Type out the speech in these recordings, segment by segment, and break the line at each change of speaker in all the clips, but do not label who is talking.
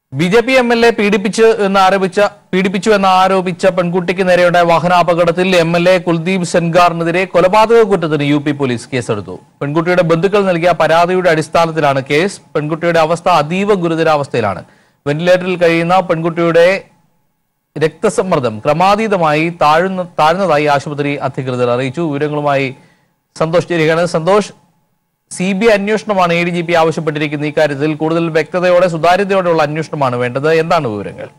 BJP MLA പീഡിപ്പിച്ചു എന്ന് ആരോപിച്ച പെൺകുട്ടിക്ക് നേരെയുണ്ടായ വാഹനാപകടത്തിൽ MLA കുൽദീപ് സെൻഗാറിനെതിരെ കൊലപാതക കുറ്റത്തിന് UP പോലീസ് കേസെടുത്തു. പെൺകുട്ടിയുടെ ബന്ധുക്കൾ നൽകിയ പരാതിയുടെ അടിസ്ഥാനത്തിലാണ് കേസ്. പെൺകുട്ടിയുടെ അവസ്ഥ അതീവ ഗുരുതരാവസ്ഥയിലാണ്. വെന്റിലേറ്ററിൽ കഴിയുന്ന പെൺകുട്ടിയുടെ രക്തസമ്മർദ്ദം ക്രമാതീതമായി താഴ്ന്നതായി ആശുപത്രി അധികൃതർ അറിയിച്ചു. വിവരങ്ങളുമായി സന്തോഷ് ചേരുകയാണ്. സന്തോഷ്, CBI അന്വേഷണമാണ് ADGP ആവശ്യപ്പെട്ടിരിക്കുന്ന ഇക്കാര്യത്തിൽ. കൂടുതൽ വ്യക്തതയോടെ സുതാര്യതയോടെയുള്ള അന്വേഷണമാണ് വേണ്ടത്. എന്താണ് വിവരങ്ങൾ?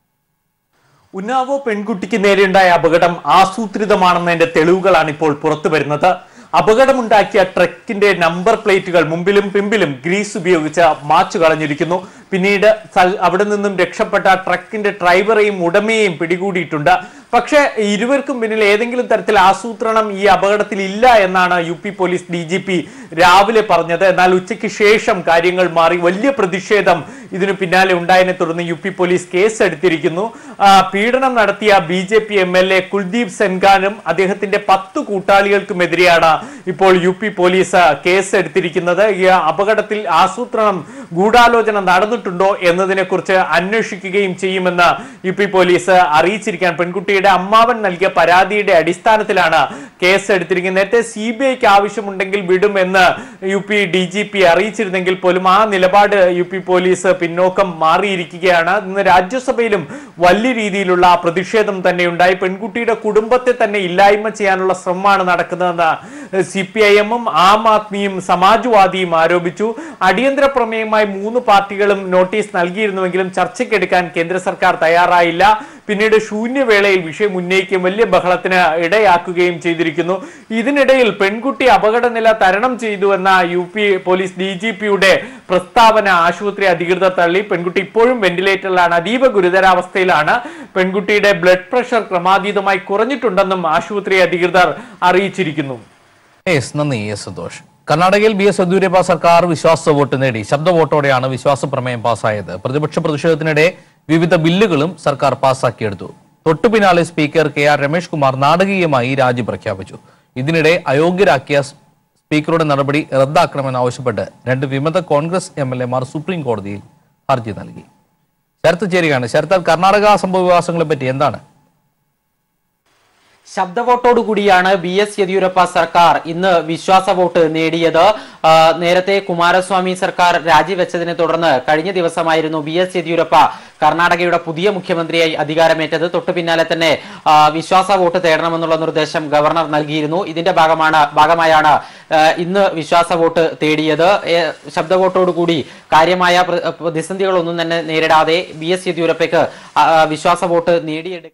ഉന്നാവോ പെൺകുട്ടിക്ക് നേരെയുണ്ടായ അപകടം ആസൂത്രിതമാണെന്നതിന്റെ തെളിവുകളാണ് ഇപ്പോൾ പുറത്തു വരുന്നത്. അപകടമുണ്ടാക്കിയ ട്രക്കിന്റെ നമ്പർ പ്ലേറ്റുകൾ മുമ്പിലും പിമ്പിലും ഗ്രീസ് ഉപയോഗിച്ച് മാച്ചു കളഞ്ഞിരിക്കുന്നു. പിന്നീട് അവിടെ നിന്നും രക്ഷപ്പെട്ട ട്രക്കിന്റെ ഡ്രൈവറെയും ഉടമയെയും പിടികൂടിയിട്ടുണ്ട്. പക്ഷേ ഇരുവർക്കും പിന്നിൽ ഏതെങ്കിലും തരത്തിൽ ആസൂത്രണം ഈ അപകടത്തിൽ ഇല്ല എന്നാണ് UP പോലീസ് DGP രാവിലെ പറഞ്ഞത്. എന്നാൽ ഉച്ചയ്ക്ക് ശേഷം കാര്യങ്ങൾ മാറി. വലിയ പ്രതിഷേധം ഇതിനു പിന്നാലെ ഉണ്ടായതിനെ തുടർന്ന് UP പോലീസ് കേസ് എടുത്തിരിക്കുന്നു. പീഡനം നടത്തിയ BJP MLA കുൽദീപ് സെൻഗാനും അദ്ദേഹത്തിന്റെ 10 കൂട്ടാളികൾക്കുമെതിരെയാണ് ഇപ്പോൾ UP പോലീസ് കേസ് എടുത്തിരിക്കുന്നത്. ഈ അപകടത്തിൽ ആസൂത്രണം ഗൂഢാലോചന നടന്നിട്ടുണ്ടോ എന്നതിനെ കുറിച്ച് അന്വേഷിക്കുകയും ചെയ്യുമെന്ന് UP പോലീസ് അറിയിച്ചിരിക്കാൻ പെൺകുട്ടിയുടെ അമ്മാവൻ നൽകിയ പരാതിയുടെ അടിസ്ഥാനത്തിലാണ് കേസ് എടുത്തിരിക്കുന്നത്. നേരത്തെ CBIക്ക് ആവശ്യമുണ്ടെങ്കിൽ വിടുമെന്ന് UP DGP അറിയിച്ചിരുന്നെങ്കിൽ പോലും ആ നിലപാട് UP പോലീസ് പിന്നോക്കം മാറിയിരിക്കുകയാണ്. ഇന്ന് രാജ്യസഭയിലും വലിയ രീതിയിലുള്ള പ്രതിഷേധം തന്നെ ഉണ്ടായി. പെൺകുട്ടിയുടെ കുടുംബത്തെ തന്നെ ഇല്ലായ്മ ചെയ്യാനുള്ള ശ്രമമാണ് നടക്കുന്നതെന്ന് CPIM-ഉം ആം ആദ്മിയും സമാജ്വാദിയും ആരോപിച്ചു. അടിയന്തര പ്രമേയമായി 3 പാർട്ടികളും നോട്ടീസ് നൽകിയിരുന്നുവെങ്കിലും ചർച്ചയ്ക്കെടുക്കാൻ കേന്ദ്ര സർക്കാർ തയ്യാറായില്ല. പിന്നീട് ശൂന്യവേളയിൽ വിഷയം ഉന്നയിക്കുകയും വലിയ ബഹളത്തിന് ഇടയാക്കുകയും ചെയ്തിരിക്കുന്നു. ഇതിനിടയിൽ പെൺകുട്ടി അപകടനില തരണം ചെയ്തുവെന്ന UP പോലീസ് DGP-യുടെ പ്രസ്താവന ആശുപത്രി അധികൃതർ തള്ളി. പെൺകുട്ടി ഇപ്പോഴും വെന്റിലേറ്ററിലാണ്, അതീവ ഗുരുതരാവസ്ഥയിലാണ്. പെൺകുട്ടിയുടെ ബ്ലഡ് പ്രഷർ ക്രമാതീതമായി കുറഞ്ഞിട്ടുണ്ടെന്നും ആശുപത്രി അധികൃതർ അറിയിച്ചിരിക്കുന്നു.
നന്ദി സന്തോഷ്. കർണാടകയിൽ BS യെദ്യൂരപ്പ സർക്കാർ വിശ്വാസ വോട്ട് നേടി. ശബ്ദ വോട്ടോടെയാണ് വിശ്വാസ പ്രമേയം പാസ്സായത്. പ്രതിപക്ഷ പ്രതിഷേധത്തിനിടെ വിവിധ ബില്ലുകളും സർക്കാർ പാസ്സാക്കിയെടുത്തു. തൊട്ടു പിന്നാലെ സ്പീക്കർ KR രമേഷ് കുമാർ നാടകീയമായി രാജി പ്രഖ്യാപിച്ചു. ഇതിനിടെ അയോഗ്യരാക്കിയ സ്പീക്കറുടെ നടപടി റദ്ദാക്കണമെന്നാവശ്യപ്പെട്ട് 2 വിമത കോൺഗ്രസ് MLA-മാർ സുപ്രീം കോടതിയിൽ ഹർജി നൽകി. ശരത്ത് ചേരുകയാണ്. ശരത്ത്, കർണാടക സംഭവ വികാസങ്ങളെ പറ്റി എന്താണ്?
ശബ്ദവോട്ടോടുകൂടിയാണ് BS യെദ്യൂരപ്പ സർക്കാർ ഇന്ന് വിശ്വാസ വോട്ട് നേടിയത്. നേരത്തെ കുമാരസ്വാമി സർക്കാർ രാജിവെച്ചതിനെ തുടർന്ന് കഴിഞ്ഞ ദിവസമായിരുന്നു BS യെദ്യൂരപ്പ കർണാടകയുടെ പുതിയ മുഖ്യമന്ത്രിയായി അധികാരമേറ്റത്. തൊട്ടു പിന്നാലെ തന്നെ വിശ്വാസ വോട്ട് തേടണമെന്നുള്ള നിർദ്ദേശം ഗവർണർ നൽകിയിരുന്നു. ഇതിന്റെ ഭാഗമായാണ് ഇന്ന് വിശ്വാസ വോട്ട് തേടിയത്. ശബ്ദവോട്ടോടുകൂടി കാര്യമായ പ്രതിസന്ധികളൊന്നും തന്നെ നേരിടാതെ BS യെദ്യൂരപ്പയ്ക്ക് വിശ്വാസ വോട്ട് നേടിയെടുക്കും.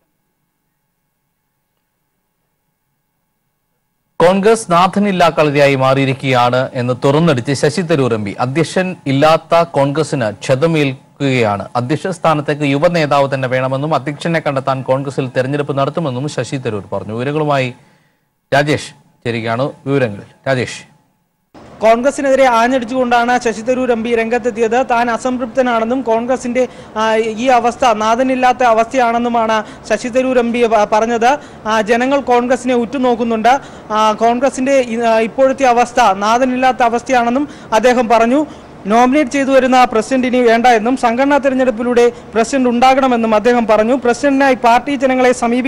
കോൺഗ്രസ് നാഥനില്ലാ കളരിയായി മാറിയിരിക്കുകയാണ് എന്ന് തുറന്നടിച്ച് ശശി തരൂർ MP. അധ്യക്ഷൻ ഇല്ലാത്ത കോൺഗ്രസിന് ക്ഷതമേൽക്കുകയാണ്. അധ്യക്ഷ സ്ഥാനത്തേക്ക് യുവ നേതാവ് തന്നെ വേണമെന്നും അധ്യക്ഷനെ കണ്ടെത്താൻ കോൺഗ്രസിൽ തെരഞ്ഞെടുപ്പ് നടത്തുമെന്നും ശശി തരൂർ പറഞ്ഞു. വിവരങ്ങളുമായി രാജേഷ് ചേരുകയാണ്. വിവരങ്ങൾ രാജേഷ്.
കോൺഗ്രസിനെതിരെ ആഞ്ഞടിച്ചുകൊണ്ടാണ് ശശി തരൂർ MP രംഗത്തെത്തിയത്. താൻ അസംതൃപ്തനാണെന്നും കോൺഗ്രസിന്റെ ഈ അവസ്ഥ നാഥനില്ലാത്ത അവസ്ഥയാണെന്നുമാണ് ശശി തരൂർ MP പറഞ്ഞത്. ജനങ്ങൾ കോൺഗ്രസിനെ ഉറ്റുനോക്കുന്നുണ്ട്. കോൺഗ്രസിന്റെ ഇപ്പോഴത്തെ അവസ്ഥ നാഥനില്ലാത്ത അവസ്ഥയാണെന്നും അദ്ദേഹം പറഞ്ഞു. നോമിനേറ്റ് ചെയ്തു വരുന്ന പ്രസിഡന്റ് ഇനി വേണ്ട എന്നും സംഘടനാ തെരഞ്ഞെടുപ്പിലൂടെ പ്രസിഡന്റ് ഉണ്ടാകണമെന്നും അദ്ദേഹം പറഞ്ഞു. പ്രസിഡന്റിനായി പാർട്ടി ജനങ്ങളെ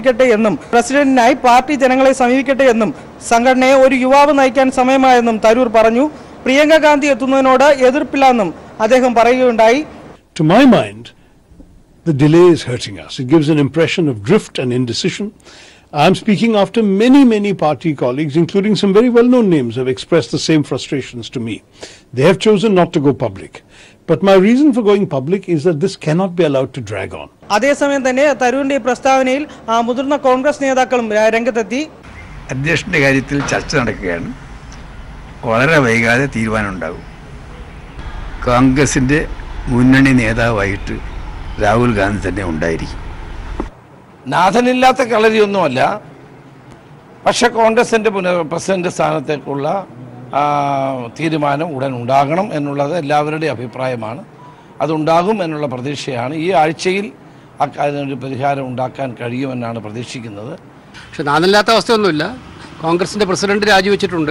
സമീപിക്കട്ടെ എന്നും സംഘടനയെ ഒരു യുവാവ് നയിക്കാൻ സമയമായെന്നും തരൂർ പറഞ്ഞു. പ്രിയങ്ക ഗാന്ധി എത്തുന്നതിനോട് എതിർപ്പില്ലെന്നും അദ്ദേഹം പറയുകയുണ്ടായി.
To my mind, the delay is hurting us. It gives an impression of drift and indecision. I'm speaking after many party colleagues, including some very well-known names, have expressed the same frustrations to me. They have chosen not to go public. But my reason for going public is that this cannot be allowed to drag on.
അതേസമയം തന്നെ തരൂരിന്റെ പ്രസ്താവനയിൽ മുതിർന്ന കോൺഗ്രസ് നേതാക്കളും രംഗത്തെത്തി.
അധ്യക്ഷന്റെ കാര്യത്തിൽ ചർച്ച നടക്കുകയാണ്. വളരെ വൈകാതെ തീരുമാനമുണ്ടാകും. കോൺഗ്രസിന്റെ മുന്നണി നേതാവായിട്ട് രാഹുൽ ഗാന്ധി തന്നെ ഉണ്ടായിരിക്കും.
നാഥനില്ലാത്ത കളരിയൊന്നുമല്ല, പക്ഷെ കോൺഗ്രസിന്റെ പ്രസിഡന്റ് സ്ഥാനത്തേക്കുള്ള തീരുമാനം ഉടൻ ഉണ്ടാകണം എന്നുള്ളത് എല്ലാവരുടെയും അഭിപ്രായമാണ്. അതുണ്ടാകും എന്നുള്ള പ്രതീക്ഷയാണ്. ഈ ആഴ്ചയിൽ അതിനൊരു പരിഹാരം ഉണ്ടാക്കാൻ കഴിയുമെന്നാണ് പ്രതീക്ഷിക്കുന്നത്.
പക്ഷെ നാഥനില്ലാത്ത അവസ്ഥയൊന്നുമില്ല. കോൺഗ്രസിന്റെ പ്രസിഡന്റ് രാജിവെച്ചിട്ടുണ്ട്.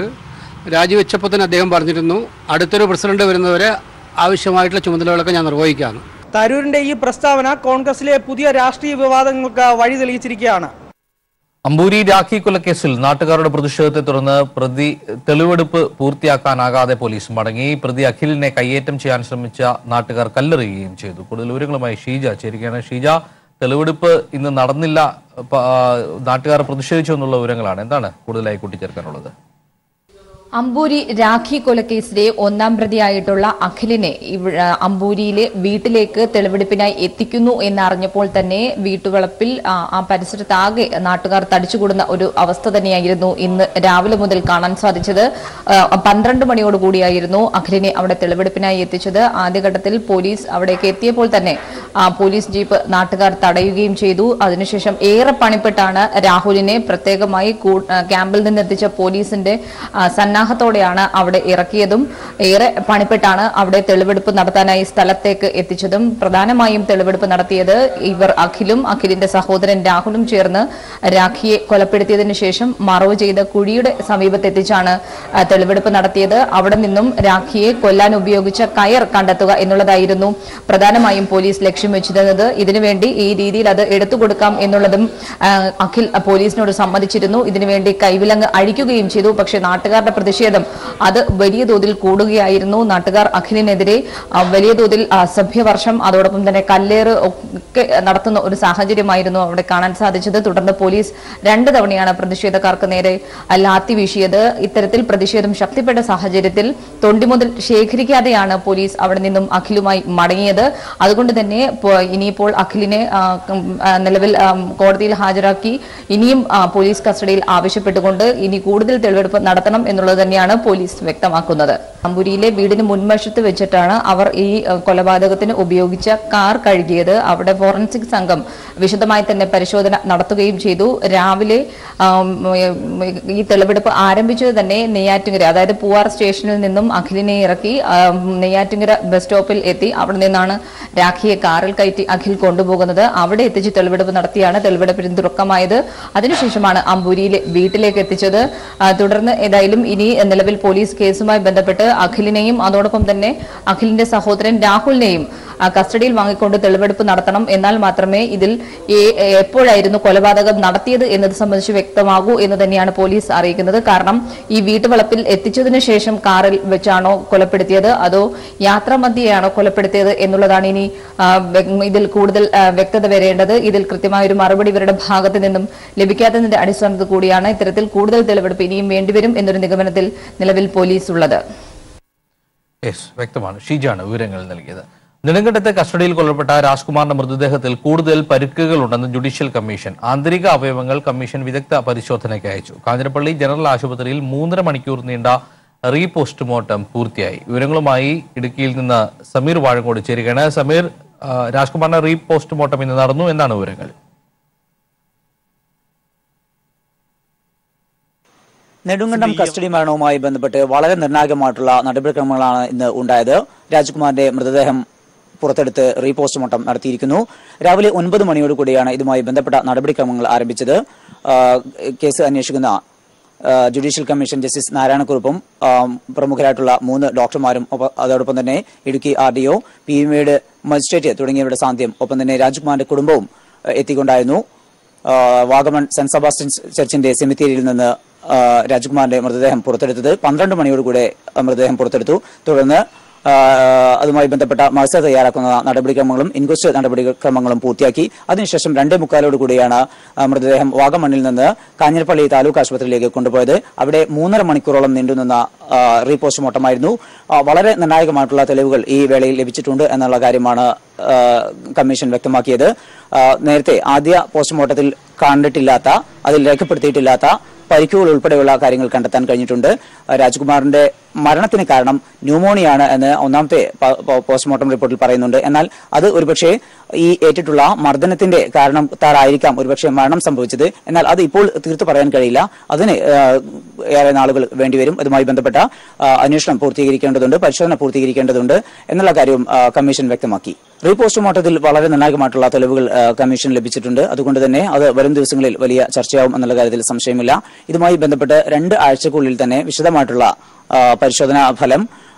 രാജിവെച്ചപ്പോൾ തന്നെ അദ്ദേഹം പറഞ്ഞിരുന്നു അടുത്തൊരു പ്രസിഡന്റ് വരുന്നവരെ ആവശ്യമായിട്ടുള്ള ചുമതലകളൊക്കെ ഞാൻ നിർവഹിക്കാമെന്ന്.
തരൂരിന്റെ ഈ പ്രസ്താവന കോൺഗ്രസിലെ പുതിയ രാഷ്ട്രീയ വിവാദങ്ങൾക്ക് വഴി തെളിയിച്ചിരിക്കുകയാണ്.
അമ്പൂരി രാഖി കൊലക്കേസിൽ നാട്ടുകാരുടെ പ്രതിഷേധത്തെ തുടർന്ന് തെളിവെടുപ്പ് പൂർത്തിയാക്കാനാകാതെ പോലീസ് മടങ്ങി. പ്രതി അഖിലിനെ കയ്യേറ്റം ചെയ്യാൻ ശ്രമിച്ച നാട്ടുകാർ കല്ലെറിയുകയും ചെയ്തു. കൂടുതൽ വിവരങ്ങളുമായി ഷീജ ചേരുകയാണ്. ഷീജ, തെളിവെടുപ്പ് ഇന്ന് നടന്നില്ല, നാട്ടുകാർ പ്രതിഷേധിച്ചു എന്നുള്ള വിവരങ്ങളാണ്. എന്താണ് കൂടുതലായി കൂട്ടിച്ചേർക്കാനുള്ളത്?
അമ്പൂരി രാഖി കൊലക്കേസിലെ ഒന്നാം പ്രതിയായിട്ടുള്ള അഖിലിനെ അമ്പൂരിയിലെ വീട്ടിലേക്ക് തെളിവെടുപ്പിനായി എത്തിക്കുന്നു എന്നറിഞ്ഞപ്പോൾ തന്നെ വീട്ടുവളപ്പിൽ ആ പരിസരത്താകെ നാട്ടുകാർ തടിച്ചുകൂടുന്ന ഒരു അവസ്ഥ തന്നെയായിരുന്നു ഇന്ന് രാവിലെ മുതൽ കാണാൻ സാധിച്ചത്. 12 മണിയോടുകൂടിയായിരുന്നു അഖിലിനെ അവിടെ തെളിവെടുപ്പിനായി എത്തിച്ചത്. ആദ്യഘട്ടത്തിൽ പോലീസ് അവിടേക്ക് എത്തിയപ്പോൾ തന്നെ പോലീസ് ജീപ്പ് നാട്ടുകാർ തടയുകയും ചെയ്തു. അതിനുശേഷം ഏറെ പണിപ്പെട്ടാണ് രാഹുലിനെ പ്രത്യേകമായി ക്യാമ്പിൽ നിന്നെത്തിച്ച പോലീസിന്റെ സന്നാഹത്തോടെയാണ് അവിടെ ഇറക്കിയതും. ഏറെ പണിപ്പെട്ടാണ് അവിടെ തെളിവെടുപ്പ് നടത്താനായി സ്ഥലത്തേക്ക് എത്തിച്ചതും. പ്രധാനമായും തെളിവെടുപ്പ് നടത്തിയത് ഇവർ അഖിലിന്റെ സഹോദരൻ രാഹുലും ചേർന്ന് രാഖിയെ കൊലപ്പെടുത്തിയതിനു ശേഷം മറവ് ചെയ്ത കുഴിയുടെ സമീപത്തെത്തിച്ചാണ് തെളിവെടുപ്പ് നടത്തിയത്. അവിടെ നിന്നും രാഖിയെ കൊല്ലാൻ ഉപയോഗിച്ച കയർ കണ്ടെത്തുക എന്നുള്ളതായിരുന്നു പ്രധാനമായും പോലീസ് ലക്ഷ്യം വെച്ചിരുന്നത്. ഇതിനുവേണ്ടി ഈ രീതിയിൽ അത് എടുത്തുകൊടുക്കാം എന്നുള്ളതും അഖിൽ പോലീസിനോട് സമ്മതിച്ചിരുന്നു. ഇതിനുവേണ്ടി കൈവിലങ്ങ് അഴിക്കുകയും ചെയ്തു. പക്ഷേ നാട്ടുകാരുടെ പ്രതിഷേധം അത് വലിയ തോതിൽ കൂടുകയായിരുന്നു. നാട്ടുകാർ അഖിലിനെതിരെ വലിയ തോതിൽ അസഭ്യവർഷം അതോടൊപ്പം തന്നെ കല്ലേറ് ഒക്കെ നടത്തുന്ന ഒരു സാഹചര്യമായിരുന്നു അവിടെ കാണാൻ സാധിച്ചത്. തുടർന്ന് പോലീസ് 2 തവണയാണ് പ്രതിഷേധക്കാർക്ക് നേരെ ലാത്തി വീശിയത്. ഇത്തരത്തിൽ പ്രതിഷേധം ശക്തിപ്പെട്ട സാഹചര്യത്തിൽ തൊണ്ടി മുതൽ ശേഖരിക്കാതെയാണ് പോലീസ് അവിടെ നിന്നും അഖിലുമായി മടങ്ങിയത്. അതുകൊണ്ട് തന്നെ ഇനിയിപ്പോൾ അഖിലിനെ നിലവിൽ കോടതിയിൽ ഹാജരാക്കി ഇനിയും പോലീസ് കസ്റ്റഡിയിൽ ആവശ്യപ്പെട്ടുകൊണ്ട് ഇനി കൂടുതൽ തെളിവെടുപ്പ് നടത്തണം എന്നുള്ളത് തന്നെയാണ് പോലീസ് വ്യക്തമാക്കുന്നത്. അമ്പൂരിയിലെ വീടിന് മുൻവശത്ത് വെച്ചിട്ടാണ് അവർ ഈ കൊലപാതകത്തിന് ഉപയോഗിച്ച കാർ കഴുകിയത്. അവിടെ ഫോറൻസിക് സംഘം വിശദമായി തന്നെ പരിശോധന നടത്തുകയും ചെയ്തു. രാവിലെ ഈ തെളിവെടുപ്പ് ആരംഭിച്ചത് തന്നെ നെയ്യാറ്റിങ്കര, അതായത് പൂവാർ സ്റ്റേഷനിൽ നിന്നും അഖിലിനെ ഇറക്കി നെയ്യാറ്റിങ്കര ബസ് സ്റ്റോപ്പിൽ എത്തി. അവിടെ നിന്നാണ് രാഖിയെ കാറിൽ കയറ്റി അഖിൽ കൊണ്ടുപോകുന്നത്. അവിടെ എത്തിച്ച് തെളിവെടുപ്പ് നടത്തിയാണ് തെളിവെടുപ്പിന് തുടക്കമായത്. അതിനുശേഷമാണ് അമ്പൂരിയിലെ വീട്ടിലേക്ക് എത്തിച്ചത്. തുടർന്ന് ഏതായാലും ഇനി നിലവിൽ പോലീസ് കേസുമായി ബന്ധപ്പെട്ട് അഖിലിനെയും അതോടൊപ്പം തന്നെ അഖിലിന്റെ സഹോദരൻ രാഹുലിനെയും കസ്റ്റഡിയിൽ വാങ്ങിക്കൊണ്ട് തെളിവെടുപ്പ് നടത്തണം. എന്നാൽ മാത്രമേ ഇതിൽ എപ്പോഴായിരുന്നു കൊലപാതകം നടത്തിയത് എന്നത് സംബന്ധിച്ച് വ്യക്തമാകൂ എന്ന് തന്നെയാണ് പോലീസ് അറിയിക്കുന്നത്. കാരണം ഈ വീട്ടുവളപ്പിൽ എത്തിച്ചതിനു ശേഷം കാറിൽ വെച്ചാണോ കൊലപ്പെടുത്തിയത് അതോ യാത്രാമധ്യേയാണോ കൊലപ്പെടുത്തിയത് എന്നുള്ളതാണ് ഇനി ഇതിൽ കൂടുതൽ വ്യക്തത വരേണ്ടത്. ഇതിൽ കൃത്യമായ ഒരു മറുപടി ഇവരുടെ ഭാഗത്ത് നിന്നും ലഭിക്കാത്തതിന്റെ അടിസ്ഥാനത്തിൽ കൂടിയാണ് ഇത്തരത്തിൽ കൂടുതൽ തെളിവെടുപ്പ് ഇനിയും വേണ്ടിവരും എന്നൊരു നിഗമനത്തിൽ നിലവിൽ പോലീസ് ഉള്ളത്.
വ്യക്തമാണ്. ഷീജാണ് വിവരങ്ങൾ നൽകിയത്. നെടുങ്കണ്ടത്തെ കസ്റ്റഡിയിൽ കൊല്ലപ്പെട്ട രാജ്കുമാറിന്റെ മൃതദേഹത്തിൽ കൂടുതൽ പരിക്കുകളുണ്ടെന്ന് ജുഡീഷ്യൽ കമ്മീഷൻ. ആന്തരിക അവയവങ്ങൾ കമ്മീഷൻ വിദഗ്ധ പരിശോധനയ്ക്ക് അയച്ചു. കാഞ്ഞിരപ്പള്ളി ജനറൽ ആശുപത്രിയിൽ 3.5 മണിക്കൂർ നീണ്ട റീപോസ്റ്റ്മോർട്ടം പൂർത്തിയായി. വിവരങ്ങളുമായി ഇടുക്കിയിൽ നിന്ന് സമീർ വാഴങ്കോട് ചേരുകയാണ്. സമീർ, രാജ്കുമാറിന്റെ റീപോസ്റ്റ്മോർട്ടം ഇന്ന് നടന്നു, എന്താണ് വിവരങ്ങൾ?
നെടുങ്കണ്ടം കസ്റ്റഡി മരണവുമായി ബന്ധപ്പെട്ട് വളരെ നിർണായകമായിട്ടുള്ള നടപടിക്രമങ്ങളാണ് ഇന്ന് ഉണ്ടായത്. രാജ്കുമാറിന്റെ മൃതദേഹം പുറത്തെടുത്ത് റീപോസ്റ്റ്മോർട്ടം നടത്തിയിരിക്കുന്നു. രാവിലെ 9 മണിയോടുകൂടിയാണ് ഇതുമായി ബന്ധപ്പെട്ട നടപടിക്രമങ്ങൾ ആരംഭിച്ചത്. കേസ് അന്വേഷിക്കുന്ന ജുഡീഷ്യൽ കമ്മീഷൻ ജസ്റ്റിസ് നാരായണക്കുറുപ്പും പ്രമുഖരായിട്ടുള്ള 3 ഡോക്ടർമാരും അതോടൊപ്പം തന്നെ ഇടുക്കി RDO, PMA'യുടെ മജിസ്ട്രേറ്റ് തുടങ്ങിയവരുടെ സാന്നിധ്യം ഒപ്പം തന്നെ രാജ്കുമാറിന്റെ കുടുംബവും എത്തിക്കൊണ്ടായിരുന്നു. വാഗമൺ സെന്റ് സെബാസ്റ്റ്യൻസ് ചർച്ചിന്റെ സെമിത്തേരിയിൽ നിന്ന് രാജ്കുമാറിന്റെ മൃതദേഹം പുറത്തെടുത്തത്. 12 മണിയോടുകൂടെ മൃതദേഹം പുറത്തെടുത്തു. തുടർന്ന് അതുമായി ബന്ധപ്പെട്ട മത്സര തയ്യാറാക്കുന്ന നടപടിക്രമങ്ങളും ഇൻക്വസ്റ്റ് നടപടിക്രമങ്ങളും പൂർത്തിയാക്കി. അതിനുശേഷം 2:45 കൂടിയാണ് മൃതദേഹം വാഗമണ്ണിൽ നിന്ന് കാഞ്ഞിരപ്പള്ളി താലൂക്ക് ആശുപത്രിയിലേക്ക് കൊണ്ടുപോയത്. അവിടെ 3.5 മണിക്കൂറോളം നീണ്ടുനിന്ന റീപോസ്റ്റ്മോർട്ടമായിരുന്നു. വളരെ നിർണായകമായിട്ടുള്ള തെളിവുകൾ ഈ വേളയിൽ ലഭിച്ചിട്ടുണ്ട് എന്നുള്ള കാര്യമാണ് കമ്മീഷൻ വ്യക്തമാക്കിയത്. നേരത്തെ ആദ്യ പോസ്റ്റ്മോർട്ടത്തിൽ കണ്ടിട്ടില്ലാത്ത, അതിൽ രേഖപ്പെടുത്തിയിട്ടില്ലാത്ത പരിക്കുകൾ ഉൾപ്പെടെയുള്ള കാര്യങ്ങൾ കണ്ടെത്താൻ കഴിഞ്ഞിട്ടുണ്ട്. രാജ്കുമാറിന്റെ മരണത്തിന് കാരണം ന്യൂമോണിയാണ് എന്ന് ഒന്നാമത്തെ പോസ്റ്റ്മോർട്ടം റിപ്പോർട്ടിൽ പറയുന്നുണ്ട്. എന്നാൽ അത് ഒരുപക്ഷെ ഈ ഏറ്റിട്ടുള്ള മർദ്ദനത്തിന്റെ കാരണത്താലായിരിക്കാം ഒരുപക്ഷെ മരണം സംഭവിച്ചത്. എന്നാൽ അത് ഇപ്പോൾ തീർത്തു പറയാൻ കഴിയില്ല. അതിന് ഏറെ നാളുകൾ വേണ്ടിവരും. അതുമായി ബന്ധപ്പെട്ട അന്വേഷണം പൂർത്തീകരിക്കേണ്ടതുണ്ട്, പരിശോധന പൂർത്തീകരിക്കേണ്ടതുണ്ട് എന്നുള്ള കാര്യവും കമ്മീഷൻ വ്യക്തമാക്കി. റീപോസ്റ്റ്മോർട്ടത്തിൽ വളരെ നിർണായകമായിട്ടുള്ള തെളിവുകൾ കമ്മീഷൻ ലഭിച്ചിട്ടുണ്ട്. അതുകൊണ്ട് തന്നെ അത് വരും ദിവസങ്ങളിൽ വലിയ ചർച്ചയാവും എന്നുള്ള കാര്യത്തിൽ സംശയമില്ല. ഇതുമായി ബന്ധപ്പെട്ട് 2 ആഴ്ചക്കുള്ളിൽ തന്നെ വിശദമായിട്ടുള്ള പരിശോധനാ ഫലം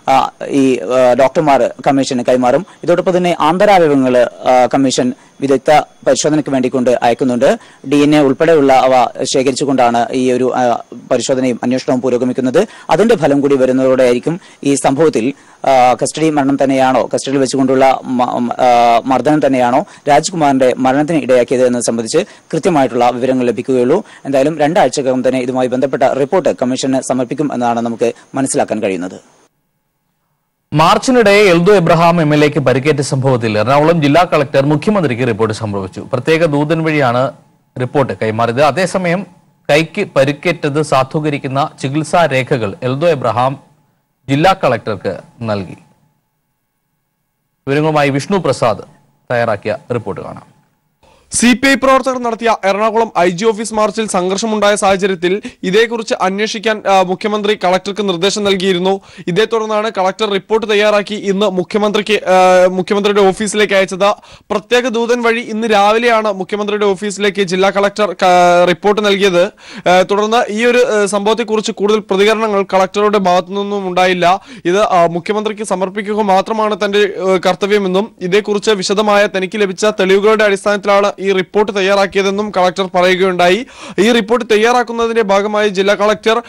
ഈ ഡോക്ടർമാർ കമ്മീഷന് കൈമാറും. ഇതോടൊപ്പം തന്നെ ആന്തരാവയവങ്ങൾ കമ്മീഷൻ വിദഗ്ധ പരിശോധനയ്ക്ക് വേണ്ടിക്കൊണ്ട് അയക്കുന്നുണ്ട്. DNA ഉൾപ്പെടെയുള്ള അവ ശേഖരിച്ചുകൊണ്ടാണ് ഈ ഒരു പരിശോധനയും അന്വേഷണവും പുരോഗമിക്കുന്നത്. അതിന്റെ ഫലം കൂടി വരുന്നതോടെയായിരിക്കും ഈ സംഭവത്തിൽ കസ്റ്റഡി മരണം തന്നെയാണോ, കസ്റ്റഡിയിൽ വെച്ചുകൊണ്ടുള്ള മർദ്ദനം തന്നെയാണോ രാജ്കുമാറിന്റെ മരണത്തിന് ഇടയാക്കിയത് എന്നത് സംബന്ധിച്ച് കൃത്യമായിട്ടുള്ള വിവരങ്ങൾ ലഭിക്കുകയുള്ളൂ. എന്തായാലും 2 ആഴ്ചക്കകം തന്നെ ഇതുമായി ബന്ധപ്പെട്ട റിപ്പോർട്ട് കമ്മീഷന് സമർപ്പിക്കും എന്നാണ് നമുക്ക് മനസ്സിലാക്കാൻ കഴിയുന്നത്.
മാർച്ചിനിടെ എൽദോ എബ്രഹാം MLAക്ക് പരിക്കേറ്റ സംഭവത്തിൽ എറണാകുളം ജില്ലാ കളക്ടർ മുഖ്യമന്ത്രിക്ക് റിപ്പോർട്ട് സമർപ്പിച്ചു. പ്രത്യേക ദൂതൻ വഴിയാണ് റിപ്പോർട്ട് കൈമാറിയത്. അതേസമയം കൈക്ക് പരിക്കേറ്റത് സാധൂകരിക്കുന്ന ചികിത്സാ രേഖകൾ എൽദോ എബ്രഹാം ജില്ലാ കളക്ടർക്ക് നൽകി. വിവരങ്ങളുമായി വിഷ്ണു പ്രസാദ് തയ്യാറാക്കിയ റിപ്പോർട്ട് കാണാം.
CPI പ്രവർത്തകർ നടത്തിയ എറണാകുളം IG ഓഫീസ് മാർച്ചിൽ സംഘർഷമുണ്ടായ സാഹചര്യത്തിൽ ഇതേക്കുറിച്ച് അന്വേഷിക്കാൻ മുഖ്യമന്ത്രി കളക്ടർക്ക് നിർദ്ദേശം നൽകിയിരുന്നു. ഇതേ തുടർന്നാണ് കളക്ടർ റിപ്പോർട്ട് തയ്യാറാക്കി ഇന്ന് മുഖ്യമന്ത്രിയുടെ ഓഫീസിലേക്ക് അയച്ചത്. പ്രത്യേക ദൂതൻ വഴി ഇന്ന് രാവിലെയാണ് മുഖ്യമന്ത്രിയുടെ ഓഫീസിലേക്ക് ജില്ലാ കളക്ടർ റിപ്പോർട്ട് നൽകിയത്. തുടർന്ന് ഈ ഒരു സംഭവത്തെക്കുറിച്ച് കൂടുതൽ പ്രതികരണങ്ങൾ കളക്ടറുടെ ഭാഗത്തു നിന്നും ഉണ്ടായില്ല. ഇത് മുഖ്യമന്ത്രിക്ക് സമർപ്പിക്കുക മാത്രമാണ് തന്റെ കർത്തവ്യമെന്നും ഇതേക്കുറിച്ച് വിശദമായ തനിക്ക് ലഭിച്ച തെളിവുകളുടെ അടിസ്ഥാനത്തിലാണ് ഈ റിപ്പോർട്ട് തയ്യാറാക്കിയതെന്നും കളക്ടർ പറയുകയുണ്ടായി. ഈ റിപ്പോർട്ട് തയ്യാറാക്കുന്നതിന്റെ ഭാഗമായി ജില്ലാ കളക്ടർ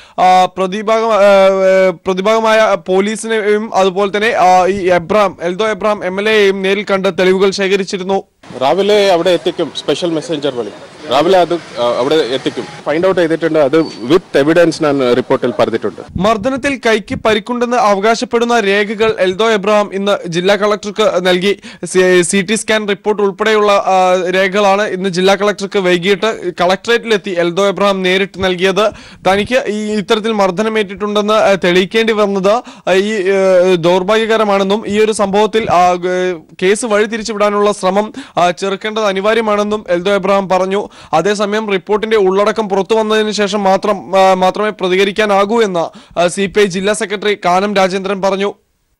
പ്രതിഭാഗമായ പോലീസിനെയും അതുപോലെ തന്നെ ഈ എൽദോ എബ്രഹാം MLAയെയും നേരിൽ കണ്ട് തെളിവുകൾ ശേഖരിച്ചിരുന്നു.
രാവിലെ അവിടെ എത്തിക്കും, സ്പെഷ്യൽ മെസ്സഞ്ചർ വഴി രാവിലെ അത് അവിടെ എത്തിക്കും. ഫൈൻഡ് ഔട്ട് ചെയ്തിട്ടുണ്ട്, അത് വിത്ത് എവിഡൻസ് ഞാൻ റിപ്പോർട്ടിൽ പറഞ്ഞിട്ടുണ്ട്.
മർദ്ദനത്തിൽ കൈക്ക് പരിക്കുണ്ടെന്ന് അവകാശപ്പെടുന്ന രേഖകൾ എൽദോ എബ്രഹാം ഇന്ന് ജില്ലാ കളക്ടർക്ക് നൽകി. CT സ്കാൻ റിപ്പോർട്ട് ഉൾപ്പെടെയുള്ള രേഖകളാണ് ഇന്ന് ജില്ലാ കളക്ടർക്ക് വൈകിട്ട് കളക്ടറേറ്റിലെത്തി എൽദോ എബ്രഹാം നേരിട്ട് നൽകിയത്. തനിക്ക് ഈ ഇത്തരത്തിൽ മർദ്ദനമേറ്റിട്ടുണ്ടെന്ന് തെളിയിക്കേണ്ടി വന്നത് ഈ ദൗർഭാഗ്യകരമാണെന്നും ഈ ഒരു സംഭവത്തിൽ കേസ് വഴിതിരിച്ചുവിടാനുള്ള ശ്രമം ചെറുക്കേണ്ടത് അനിവാര്യമാണെന്നും എൽദോ എബ്രഹാം പറഞ്ഞു. അതേസമയം റിപ്പോർട്ടിന്റെ ഉള്ളടക്കം പുറത്തു വന്നതിന് ശേഷം മാത്രമേ പ്രതികരിക്കാനാകൂ എന്ന് CPI ജില്ലാ സെക്രട്ടറി കാനം രാജേന്ദ്രൻ പറഞ്ഞു.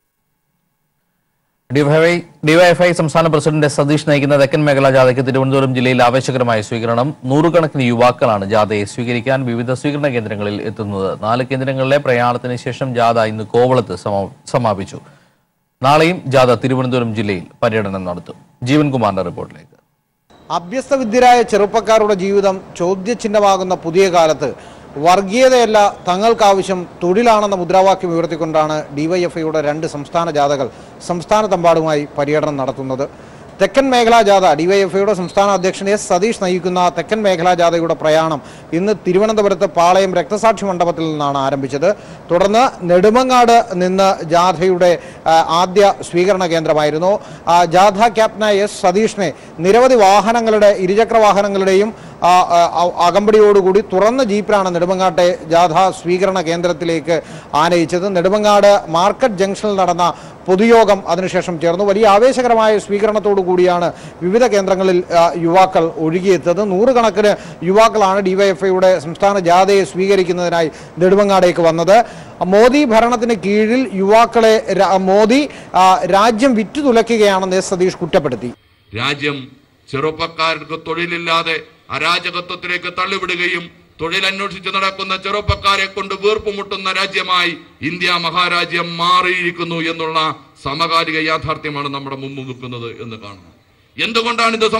ഡിവൈഎഫ്ഐ സംസ്ഥാന പ്രസിഡന്റ് സതീഷ് നയിക്കുന്ന തെക്കൻ മേഖലാ ജാഥയ്ക്ക് തിരുവനന്തപുരം ജില്ലയിൽ ആവേശകരമായ സ്വീകരണം. 100 കണക്കിന് യുവാക്കളാണ് ജാഥയെ സ്വീകരിക്കാൻ വിവിധ സ്വീകരണ കേന്ദ്രങ്ങളിൽ എത്തുന്നത്. 4 കേന്ദ്രങ്ങളിലെ പ്രയാണത്തിന് ശേഷം ജാഥ ഇന്ന് കോവളത്ത് സമാപിച്ചു. നാളെയും ജാഥ തിരുവനന്തപുരം ജില്ലയിൽ പര്യടനം നടത്തും. ജീവൻകുമാറിന്റെ റിപ്പോർട്ടിലേക്ക്.
അഭ്യസ്തവിദ്യരായ ചെറുപ്പക്കാരുടെ ജീവിതം ചോദ്യചിഹ്നമാകുന്ന പുതിയ കാലത്ത് വർഗീയതയല്ല തങ്ങൾക്കാവശ്യം തൊഴിലാണെന്ന മുദ്രാവാക്യം ഉയർത്തിക്കൊണ്ടാണ് ഡിവൈഎഫ്ഐയുടെ 2 സംസ്ഥാന ജാഥകൾ സംസ്ഥാനത്തെമ്പാടുമായി പര്യടനം നടത്തുന്നത്. തെക്കൻ മേഖലാ ജാഥ ഡിവൈഎഫ്ഐയുടെ സംസ്ഥാന അധ്യക്ഷൻ S സതീഷ് നയിക്കുന്ന തെക്കൻ മേഖലാ ജാഥയുടെ പ്രയാണം ഇന്ന് തിരുവനന്തപുരത്ത് പാളയം രക്തസാക്ഷി മണ്ഡപത്തിൽ നിന്നാണ് ആരംഭിച്ചത്. തുടർന്ന് നെടുമങ്ങാട് നിന്ന് ജാഥയുടെ ആദ്യ സ്വീകരണ കേന്ദ്രമായിരുന്നു. ജാഥ ക്യാപ്റ്റനായ S സതീഷിനെ നിരവധി വാഹനങ്ങളുടെ ഇരുചക്ര വാഹനങ്ങളുടെയും അകമ്പടിയോടുകൂടി തുറന്ന ജീപ്പിലാണ് നെടുമങ്ങാട്ടെ ജാഥ സ്വീകരണ കേന്ദ്രത്തിലേക്ക് ആനയിച്ചത്. നെടുമങ്ങാട് മാർക്കറ്റ് ജംഗ്ഷനിൽ നടന്ന പൊതുയോഗം അതിനുശേഷം ചേർന്നു. വലിയ ആവേശകരമായ സ്വീകരണത്തോടു കൂടിയാണ് വിവിധ കേന്ദ്രങ്ങളിൽ യുവാക്കൾ ഒഴുകിയെത്തത്. 100 കണക്കിന് യുവാക്കളാണ് ഡിവൈഎഫ്ഐയുടെ സംസ്ഥാന ജാഥയെ സ്വീകരിക്കുന്നതിനായി നെടുമങ്ങാടേക്ക് വന്നത്. മോദി ഭരണത്തിന് കീഴിൽ യുവാക്കളെ മോദി രാജ്യം വിറ്റുതുലയ്ക്കുകയാണെന്ന് S സതീഷ് കുറ്റപ്പെടുത്തി.
രാജ്യം ചെറുപ്പക്കാർക്ക് തൊഴിലില്ലാതെ അരാജകത്വത്തിലേക്ക് തള്ളിവിടുകയും തൊഴിലന്വേഷിച്ച് നടക്കുന്ന ചെറുപ്പക്കാരെ കൊണ്ട് വീർപ്പുമുട്ടുന്ന രാജ്യമായി ഇന്ത്യ മഹാരാജ്യം മാറിയിരിക്കുന്നു എന്നുള്ള സമകാലിക യാഥാർത്ഥ്യമാണ് നമ്മുടെ മുമ്പ് നിൽക്കുന്നത് എന്ന് കാണുന്നു. എന്തുകൊണ്ടാണ് ഇത്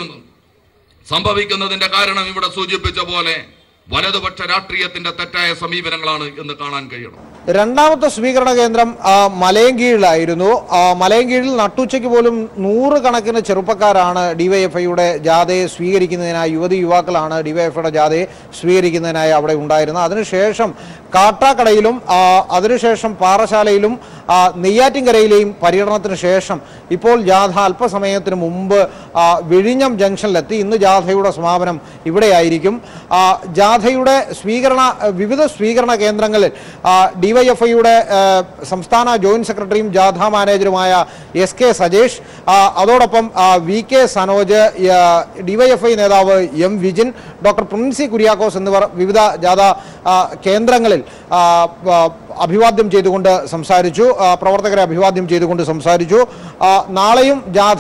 സംഭവിക്കുന്നതിന്റെ കാരണം ഇവിടെ സൂചിപ്പിച്ച പോലെ വലതുപക്ഷ രാഷ്ട്രീയത്തിന്റെ തെറ്റായ സമീപനങ്ങളാണ് എന്ന് കാണാൻ കഴിയണം.
രണ്ടാമത്തെ സ്വീകരണ കേന്ദ്രം മലയൻകീഴിലായിരുന്നു. മലയൻകീഴിൽ നട്ടുച്ചയ്ക്ക് പോലും 100 കണക്കിന് ചെറുപ്പക്കാരാണ് ഡിവൈഎഫ്ഐയുടെ ജാഥയെ സ്വീകരിക്കുന്നതിനായി, യുവാക്കളാണ് ഡിവൈഎഫ്ഐയുടെ ജാഥയെ സ്വീകരിക്കുന്നതിനായി അവിടെ ഉണ്ടായിരുന്നത്. അതിനുശേഷം കാട്ടാക്കടയിലും അതിനുശേഷം പാറശാലയിലും നെയ്യാറ്റിൻകരയിലെയും പര്യടനത്തിന് ശേഷം ഇപ്പോൾ ജാഥ അല്പസമയത്തിന് മുമ്പ് വിഴിഞ്ഞം ജംഗ്ഷനിലെത്തി. ഇന്ന് ജാഥയുടെ സമാപനം ഇവിടെയായിരിക്കും. ജാഥയുടെ വിവിധ സ്വീകരണ കേന്ദ്രങ്ങളിൽ ഡിവൈഎഫ്ഐയുടെ സംസ്ഥാന ജോയിന്റ് സെക്രട്ടറിയും ജാഥ മാനേജറുമായ SK സജേഷ്, അതോടൊപ്പം VK സനോജ്, ഡിവൈഎഫ്ഐ നേതാവ് M വിജിൻ, ഡോക്ടർ പ്രിൻസി കുര്യാക്കോസ് എന്നിവർ വിവിധ ജാഥ കേന്ദ്രങ്ങളിൽ അഭിവാദ്യം ചെയ്തുകൊണ്ട് സംസാരിച്ചു. പ്രവർത്തകരെ അഭിവാദ്യം ചെയ്തുകൊണ്ട് സംസാരിച്ചു. നാളെയും ജാഥ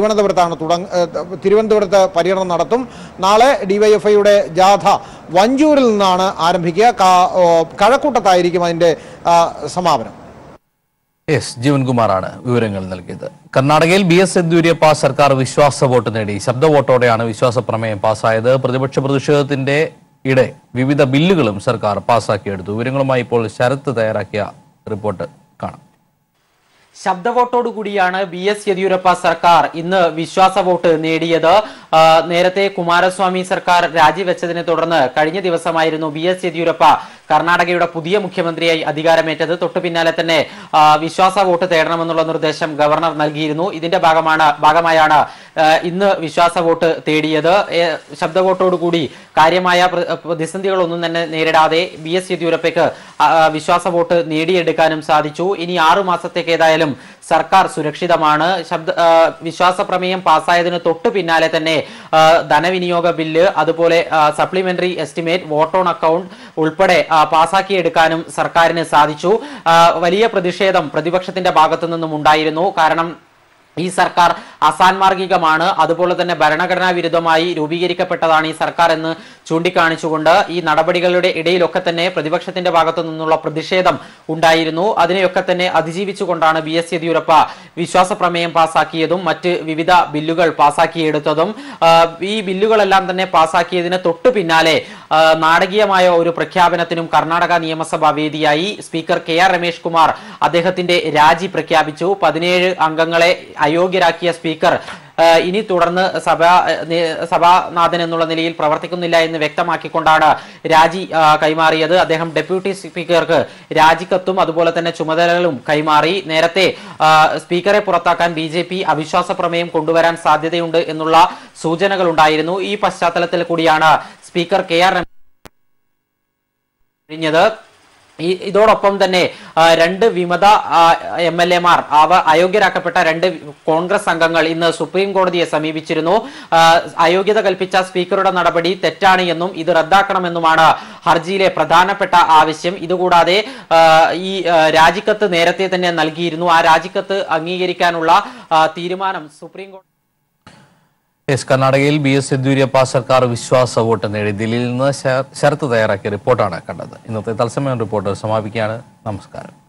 തിരുവനന്തപുരത്ത് പര്യടനം നടത്തും. നാളെ ഡിവൈഎഫ്ഐയുടെ ജാഥ വഞ്ചൂരിൽ നിന്നാണ് ആരംഭിക്കുക. കഴക്കൂട്ടത്തായിരിക്കും അതിൻ്റെ സമാപനം.
എസ് ജീവൻകുമാറാണ് വിവരങ്ങൾ നൽകിയത്. കർണാടകയിൽ BS യെദ്യൂരപ്പ സർക്കാർ വിശ്വാസ വോട്ട് നേടി. ശബ്ദ വോട്ടോടെയാണ് വിശ്വാസ പ്രമേയം പാസ്സായത്. പ്രതിപക്ഷ പ്രതിഷേധത്തിന്റെ ഇടെ വിവിധ ബില്ലുകളും സർക്കാർ പാസ്സാക്കിയെടുത്തു. വിവരങ്ങളുമായി ഇപ്പോൾ ശരത്ത് തയ്യാറാക്കിയ റിപ്പോർട്ട് കാണാം.
ശബ്ദവോട്ടോടുകൂടിയാണ് BS യെദ്യൂരപ്പ സർക്കാർ ഇന്ന് വിശ്വാസ വോട്ട് നേടിയത്. നേരത്തെ കുമാരസ്വാമി സർക്കാർ രാജിവെച്ചതിനെ തുടർന്ന് കഴിഞ്ഞ ദിവസമായിരുന്നു BS യെദ്യൂരപ്പ കർണാടകയുടെ പുതിയ മുഖ്യമന്ത്രിയായി അധികാരമേറ്റത്. തൊട്ടു പിന്നാലെ തന്നെ വിശ്വാസ വോട്ട് തേടണമെന്നുള്ള നിർദ്ദേശം ഗവർണർ നൽകിയിരുന്നു. ഇതിന്റെ ഭാഗമായാണ് ഇന്ന് വിശ്വാസ വോട്ട് തേടിയത്. ശബ്ദ വോട്ടോടുകൂടി കാര്യമായ പ്രതിസന്ധികളൊന്നും തന്നെ നേരിടാതെ BS യെദ്യൂരപ്പയ്ക്ക് വിശ്വാസ വോട്ട് നേടിയെടുക്കാനും സാധിച്ചു. ഇനി 6 മാസത്തേക്ക് ഏതായാലും സർക്കാർ സുരക്ഷിതമാണ്. വിശ്വാസ പ്രമേയം പാസ്സായതിന് തൊട്ടു പിന്നാലെ തന്നെ ധനവിനിയോഗ ബില്ല്, അതുപോലെ supplementary estimate, vote on account ഉൾപ്പെടെ പാസാക്കിയെടുക്കാനും സർക്കാരിന് സാധിച്ചു. വലിയ പ്രതിഷേധം പ്രതിപക്ഷത്തിന്റെ ഭാഗത്തു നിന്നും ഉണ്ടായിരുന്നു. കാരണം ഈ സർക്കാർ അസാൻമാർഗികമാണ്, അതുപോലെ തന്നെ ഭരണഘടനാ വിരുദ്ധമായി രൂപീകരിക്കപ്പെട്ടതാണ് ഈ സർക്കാർ എന്ന് ചൂണ്ടിക്കാണിച്ചുകൊണ്ട് ഈ നടപടികളുടെ ഇടയിലൊക്കെ തന്നെ പ്രതിപക്ഷത്തിന്റെ ഭാഗത്തു നിന്നുള്ള പ്രതിഷേധം ഉണ്ടായിരുന്നു. അതിനെയൊക്കെ തന്നെ അതിജീവിച്ചുകൊണ്ടാണ് BS യെദ്യൂരപ്പ വിശ്വാസ പ്രമേയം പാസാക്കിയതും മറ്റ് വിവിധ ബില്ലുകൾ പാസാക്കിയെടുത്തതും. ഈ ബില്ലുകളെല്ലാം തന്നെ പാസാക്കിയതിന് തൊട്ടു പിന്നാലെ നാടകീയമായ ഒരു പ്രഖ്യാപനത്തിനും കർണാടക നിയമസഭാ വേദിയായി. സ്പീക്കർ KR രമേഷ് കുമാർ അദ്ദേഹത്തിന്റെ രാജി പ്രഖ്യാപിച്ചു. 17 അംഗങ്ങളെ അയോഗ്യരാക്കിയ സ്പീക്കർ ഇനി തുടർന്ന് സഭാനാഥൻ എന്നുള്ള നിലയിൽ പ്രവർത്തിക്കുന്നില്ല എന്ന് വ്യക്തമാക്കിക്കൊണ്ടാണ് രാജി കൈമാറിയത്. അദ്ദേഹം ഡെപ്യൂട്ടി സ്പീക്കർക്ക് രാജിക്കത്തും അതുപോലെ തന്നെ ചുമതലകളും കൈമാറി. നേരത്തെ സ്പീക്കറെ പുറത്താക്കാൻ BJP അവിശ്വാസ പ്രമേയം കൊണ്ടുവരാൻ സാധ്യതയുണ്ട് എന്നുള്ള സൂചനകൾ ഉണ്ടായിരുന്നു. ഈ പശ്ചാത്തലത്തിൽ കൂടിയാണ് സ്പീക്കർ KR കഴിഞ്ഞത്. ഇതോടൊപ്പം തന്നെ 2 വിമത MLA-മാർ അയോഗ്യരാക്കപ്പെട്ട 2 കോൺഗ്രസ് അംഗങ്ങൾ ഇന്ന് സുപ്രീം കോടതിയെ സമീപിച്ചിരുന്നു. അയോഗ്യത കൽപ്പിച്ച സ്പീക്കറുടെ നടപടി തെറ്റാണ് എന്നും ഇത് റദ്ദാക്കണമെന്നുമാണ് ഹർജിയിലെ പ്രധാനപ്പെട്ട ആവശ്യം. ഇതുകൂടാതെ ഈ രാജിക്കത്ത് നേരത്തെ തന്നെ നൽകിയിരുന്നു. ആ രാജിക്കത്ത് അംഗീകരിക്കാനുള്ള തീരുമാനം സുപ്രീം കോടതി.
കർണാടകയിൽ BS യെദ്യൂരപ്പ സർക്കാർ വിശ്വാസ വോട്ട് നേടി. ദില്ലിയിൽ നിന്ന് ശരത്ത് തയ്യാറാക്കിയ റിപ്പോർട്ടാണ് കണ്ടത്. ഇന്നത്തെ തത്സമയം റിപ്പോർട്ട് സമാപിക്കുകയാണ്. നമസ്കാരം.